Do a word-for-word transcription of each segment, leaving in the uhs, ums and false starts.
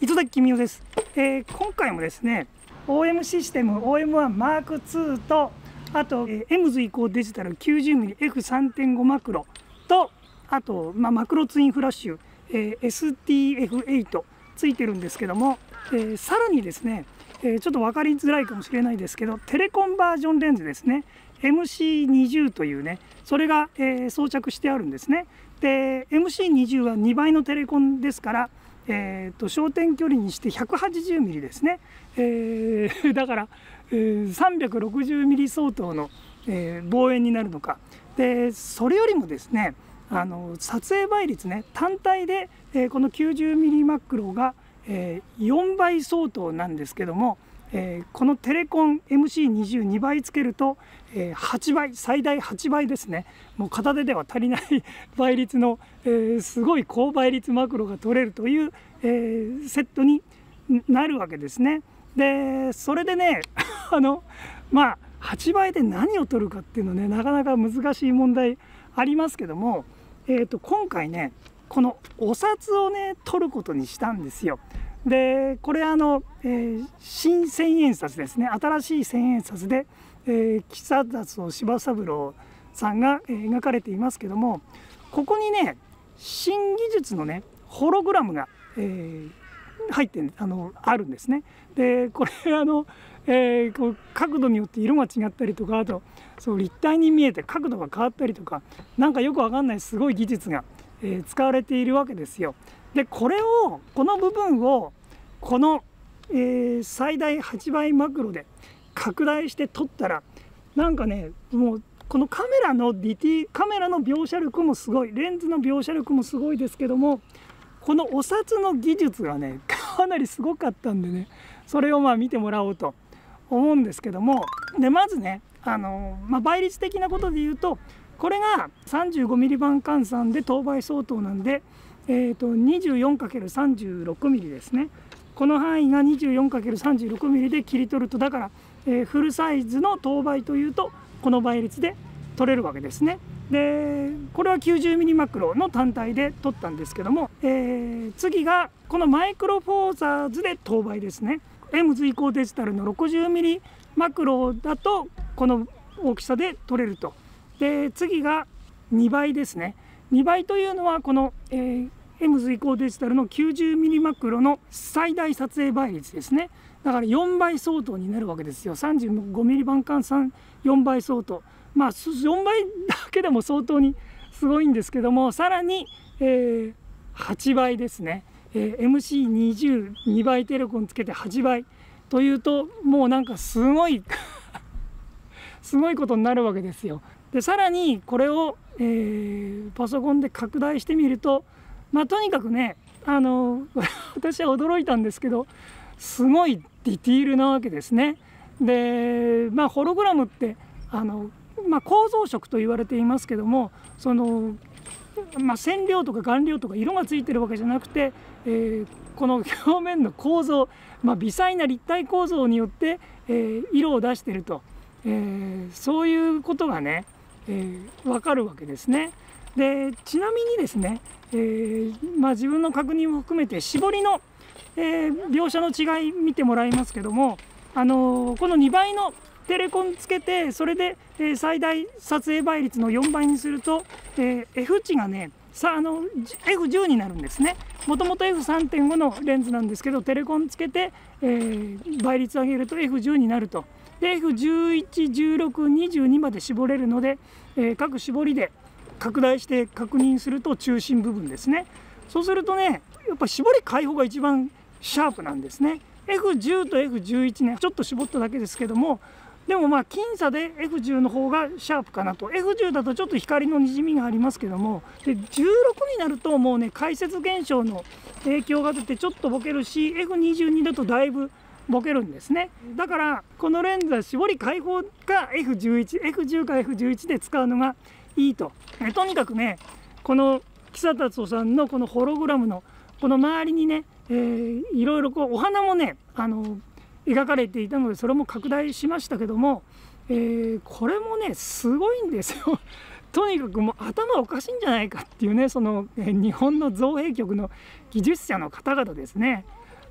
糸崎公夫です、えー、今回もですね オーエム システム オーエムワンマークツー とあと、えー、エムズ 移行デジタル きゅうじゅうミリエフさんてんご マクロとあと、まあ、マクロツインフラッシュ、えー、エスティーエフエイト ついてるんですけども、えー、さらにですね、えー、ちょっと分かりづらいかもしれないですけどテレコンバージョンレンズですね エムシーにじゅう というねそれが、えー、装着してあるんですね。で エムシーにじゅう はにばいのテレコンですからえー、と焦点距離にして ひゃくはちじゅうミリ ですね、えー、だから、えー、さんびゃくろくじゅうミリ相当の、えー、望遠になるのかでそれよりもですねあの撮影倍率ね単体で、えー、この きゅうじゅうミリ マクロが、えー、よんばい相当なんですけども、えー、このテレコン エムシーにじゅうに 倍つけると、えー、はちばい最大はちばいですねもう片手では足りない倍率の、えー、すごい高倍率マクロが取れるという、えー、セットになるわけですね。でそれでねあのまあはちばいで何を取るかっていうのねなかなか難しい問題ありますけども、えー、と今回ねこのお札をね取ることにしたんですよ。でこれあの、えー、新千円札ですね新しい千円札で、えー、木里柴三郎さんが、えー、描かれていますけどもここにね新技術のねホログラムが、えー、入ってあのあるんですね。でこれあの、えー、こう角度によって色が違ったりとかあとそう立体に見えて角度が変わったりとかなんかよくわかんないすごい技術が、えー、使われているわけですよ。でこれをこの部分をこの、えー、最大はちばいマクロで拡大して撮ったらなんかねもうこのカメラのディティカメラの描写力もすごいレンズの描写力もすごいですけどもこのお札の技術がねかなりすごかったんでねそれをまあ見てもらおうと思うんですけどもでまずねあの、まあ、倍率的なことで言うとこれが さんじゅうごミリ 版換算で等倍相当なんで、えー、と にじゅうよんかけるさんじゅうろくミリ ですね。この範囲が にじゅうよんかけるさんじゅうろくミリ で切り取るとだから、えー、フルサイズの等倍というとこの倍率で取れるわけですね。でこれは きゅうじゅうミリ マクロの単体で取ったんですけども、えー、次がこのマイクロフォーザーズで等倍ですね。エムズ 移行デジタルの ろくじゅうミリ マクロだとこの大きさで取れると。で次がにばいですね。にばいというのはこの、えーエムズ 移行デジタルの きゅうじゅうミリ マクロの最大撮影倍率ですね。だからよんばい相当になるわけですよ。 さんじゅうごミリ 版換算よんばい相当まあよんばいだけでも相当にすごいんですけどもさらに、えー、はちばいですね、えー、エムシーにじゅうに 倍テレコンつけてはちばいというともうなんかすごいすごいことになるわけですよ。でさらにこれを、えー、パソコンで拡大してみるとまあ、とにかくねあの私は驚いたんですけどすごいディティールなわけですね。で、まあ、ホログラムってあの、まあ、構造色と言われていますけどもその、まあ、染料とか顔料とか色がついてるわけじゃなくて、えー、この表面の構造、まあ、微細な立体構造によって、えー、色を出してると、えー、そういうことがね、えー、分かるわけですね。でちなみにですね、えーまあ、自分の確認も含めて絞りの、えー、描写の違い見てもらいますけども、あのー、このにばいのテレコンつけてそれで、えー、最大撮影倍率のよんばいにすると、えー、F 値がねさあの エフじゅう になるんですね。もともと エフさんてんご のレンズなんですけどテレコンつけて、えー、倍率上げると エフじゅう になると。で エフじゅういち、じゅうろく、にじゅうにまで絞れるので、えー、各絞りで拡大して確認すると中心部分ですね。そうするとねやっぱ絞り開放が一番シャープなんですね。 エフじゅう と エフじゅういち ねちょっと絞っただけですけどもでもまあ僅差で エフじゅう の方がシャープかなと。 エフじゅう だとちょっと光のにじみがありますけどもでじゅうろくになるともうね解説現象の影響が出てちょっとボケるし エフにじゅうに だとだいぶボケるんですね。だからこのレンズは絞り開放が エフじゅういち、エフじゅう か エフじゅういち で使うのがいいと。えとにかくねこの木里さんのこのホログラムのこの周りにね、えー、いろいろこうお花もねあの描かれていたのでそれも拡大しましたけども、えー、これもねすごいんですよとにかくもう頭おかしいんじゃないかっていうねその日本の造幣局の技術者の方々ですね。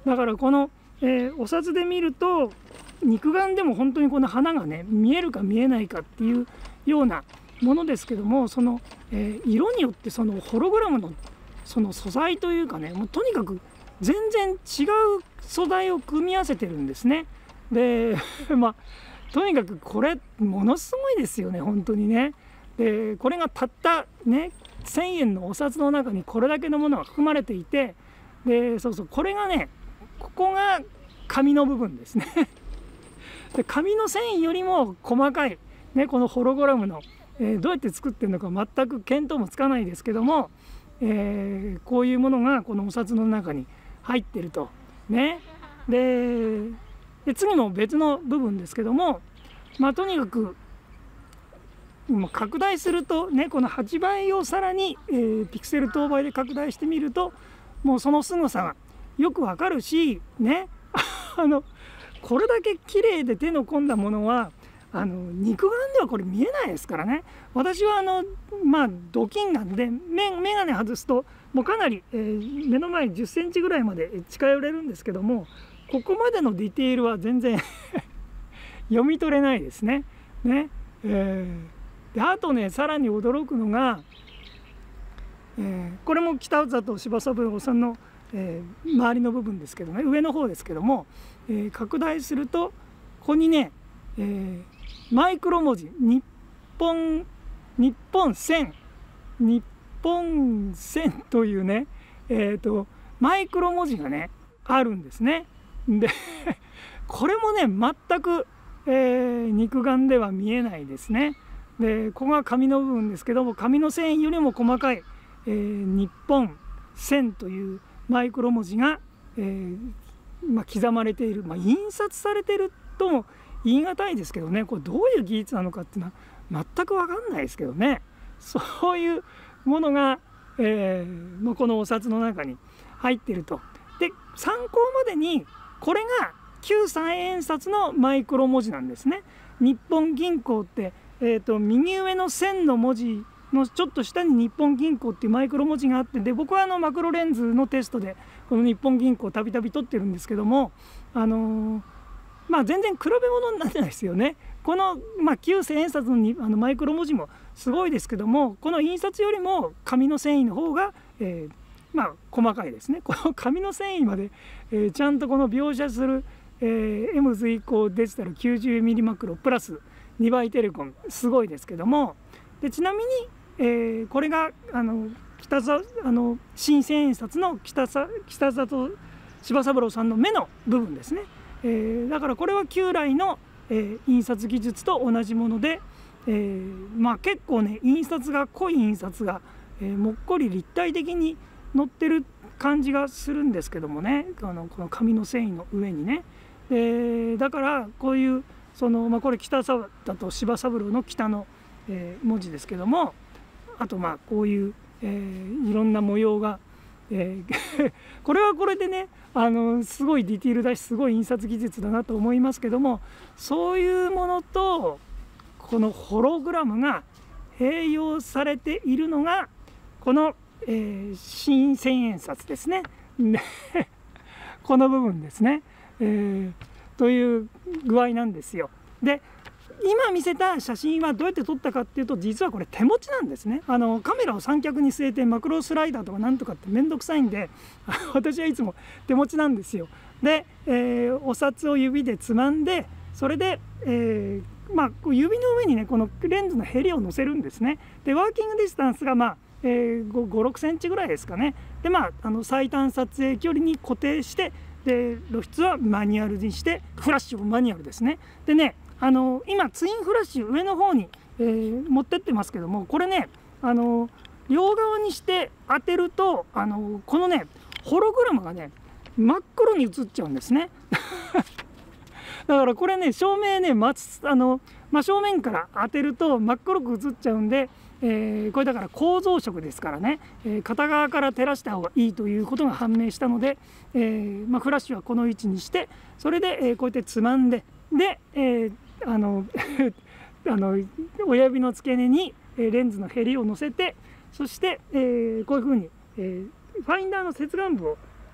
だからこの、えー、お札で見ると肉眼でも本当にこの花がね見えるか見えないかっていうようなものですけども、その、えー、色によってそのホログラムのその素材というかね、もうとにかく全然違う素材を組み合わせてるんですね。でまあとにかくこれものすごいですよね本当にね。でこれがたったねせんえんのお札の中にこれだけのものが含まれていて、でそうそうこれがねここが紙の部分ですねで紙の繊維よりも細かい、ね、このホログラムの、えー、どうやって作ってるのか全く見当もつかないですけども、えー、こういうものがこのお札の中に入ってるとね。でで次も別の部分ですけども、まあとにかく拡大するとね、このはちばいをさらに、えー、ピクセル等倍で拡大してみるともうその凄さがよくわかるしねあのこれだけ綺麗で手の込んだものはあの肉眼ではこれ見えないですからね。私はあのまあド近眼で眼鏡外すともうかなり、えー、目の前じゅっセンチぐらいまで近寄れるんですけども、ここまでのディテールは全然読み取れないですね。ね、えー、であとねさらに驚くのが、えー、これも北里柴三郎さんの、えー、周りの部分ですけどね、上の方ですけども、えー、拡大するとここにね、えー、マイクロ文字日本日本線日本線というね、えーとマイクロ文字がねあるんですね。でこれもね全く、えー、肉眼では見えないですね。でここが紙の部分ですけども、紙の繊維よりも細かい、えー、日本線というマイクロ文字が、えーまあ、刻まれている、まあ、印刷されているとも言い難いですけどね、これどういう技術なのかっていうのは全く分かんないですけどね。そういうものが、えー、このお札の中に入っていると。で参考までにこれが旧三円札のマイクロ文字なんですね。日本銀行って、えーと、右上の線の文字のちょっと下に日本銀行っていうマイクロ文字があって、で僕はあのマクロレンズのテストでこの日本銀行をたびたび撮ってるんですけども、あのー、まあ全然比べ物になってないですよね。この、まあ、旧千円札のにあのマイクロ文字もすごいですけども、この印刷よりも紙の繊維の方が、えーまあ細かいですね。この紙の繊維まで、えー、ちゃんとこの描写する、えー、エムズ 以降デジタル きゅうじゅうミリ マクロプラスにばいテレコンすごいですけども、でちなみに、えー、これがあの北さあの新千円札の北さ北里柴三郎さんの目の部分ですね。えー、だからこれは旧来の、えー、印刷技術と同じもので、えー、まあ結構ね印刷が濃い印刷が、えー、もっこり立体的に載ってる感じがするんですけどもね、あのこの紙の繊維の上にね。でだからこういうその、まあ、これ北里柴三郎の北の、えー、文字ですけども、あとまあこういう、えー、いろんな模様が、えー、これはこれでねあのすごいディティールだしすごい印刷技術だなと思いますけども、そういうものとこのホログラムが併用されているのがこのえー、新千円札ですね。でこの部分ですね、えー、という具合なんですよ。で今見せた写真はどうやって撮ったかっていうと、実はこれ手持ちなんですね。あのカメラを三脚に据えてマクロスライダーとかなんとかって面倒くさいんで私はいつも手持ちなんですよ。で、えー、お札を指でつまんで、それで、えー、まあ指の上にねこのレンズのヘリを乗せるんですね。でワーキングディスタンスがまあえー、ごろくセンチぐらいですかね。でまああの最短撮影距離に固定して、で露出はマニュアルにして、フラッシュもマニュアルですね。でねあの今ツインフラッシュ上の方に、えー、持ってってますけども、これねあの両側にして当てるとあのこのねホログラムがね真っ黒に映っちゃうんですねだからこれね照明ね、ま、あの真正面から当てると真っ黒く映っちゃうんで、えー、これだから構造色ですからね、えー、片側から照らした方がいいということが判明したので、えーまあ、フラッシュはこの位置にして、それで、えー、こうやってつまんで、で、えー、あのあの親指の付け根にレンズのヘリを乗せて、そして、えー、こういうふうに、えー、ファインダーの接眼部を、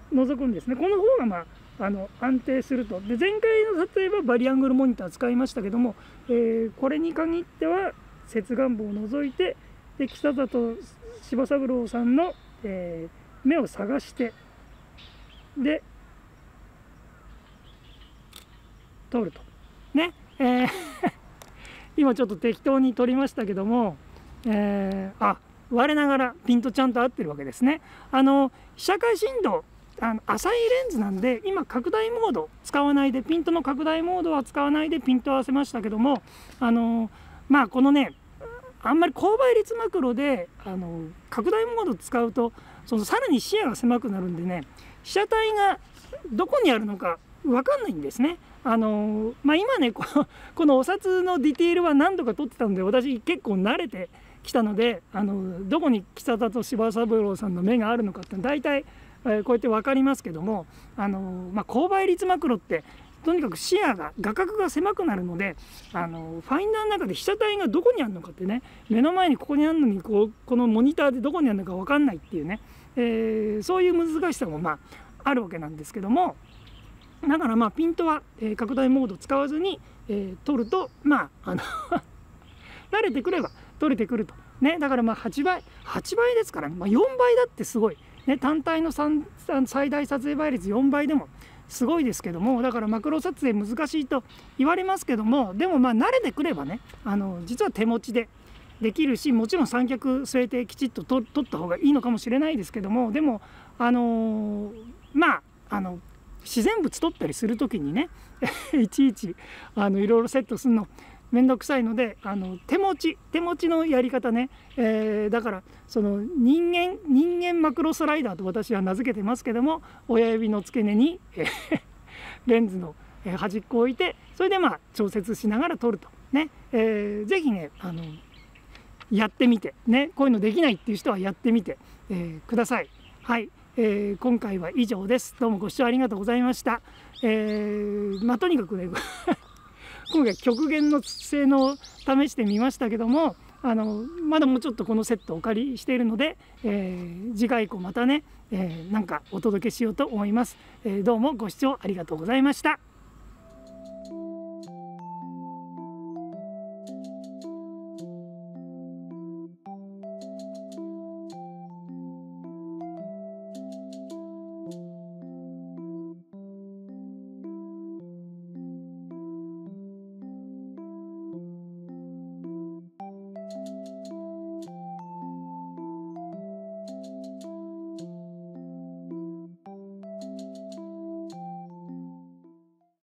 覗くんですね。この方が、まあ、あの安定すると。で前回の撮影はバリアングルモニター使いましたけども、えー、これに限っては接眼部を除いて、で北里柴三郎さんの、えー、目を探してで撮るとね、えー、今ちょっと適当に撮りましたけども、えー、あ我ながらピントちゃんと合ってるわけですね。あの被写界深度あの浅いレンズなんで、今拡大モード使わないで、ピントの拡大モードは使わないでピント合わせましたけども、あのまあこのねあんまり高倍率マクロであの拡大モード使うとそのさらに視野が狭くなるんでね、被写体がどこにあるのか分かんないんですね。あのまあ、今ねこの、このお札のディテールは何度か撮ってたので、私結構慣れてきたので、あのどこに北里柴三郎さんの目があるのかって大体、えー、こうやって分かりますけども、あの、まあ、高倍率マクロってとにかく視野が画角が狭くなるので、あのファインダーの中で被写体がどこにあるのかってね、目の前にここにあるのにこうこのモニターでどこにあるのか分かんないっていうね、えー、そういう難しさもまああるわけなんですけども、だからまあピントは、えー、拡大モード使わずに、えー、撮るとまああの慣れてくれば撮れてくるとね。だからまあはちばいはちばいですからね、まあ、よんばいだってすごい、ね、単体の最大撮影倍率よんばいでもすごいですけども、だからマクロ撮影難しいと言われますけども、でもまあ慣れてくればね、あの実は手持ちでできるし、もちろん三脚据えてきちっと撮った方がいいのかもしれないですけども、でもあのー、まああの自然物撮ったりする時にねいちいちあのいろいろセットするのめんどくさいので、あの手持ち手持ちのやり方ね、えー、だからその人間人間マクロスライダーと私は名付けてますけども、親指の付け根に、えー、レンズの端っこを置いて、それでまあ調節しながら撮るとね、えー、ぜひねあのやってみてね、こういうのできないっていう人はやってみて、えー、ください。はい、えー、今回は以上です。どうもご視聴ありがとうございました。えー、まあとにかくね今回極限の性能を試してみましたけども、あのまだもうちょっとこのセットをお借りしているので、えー、次回以降またね、えー、なんかお届けしようと思います。えー、どうもご視聴ありがとうございました。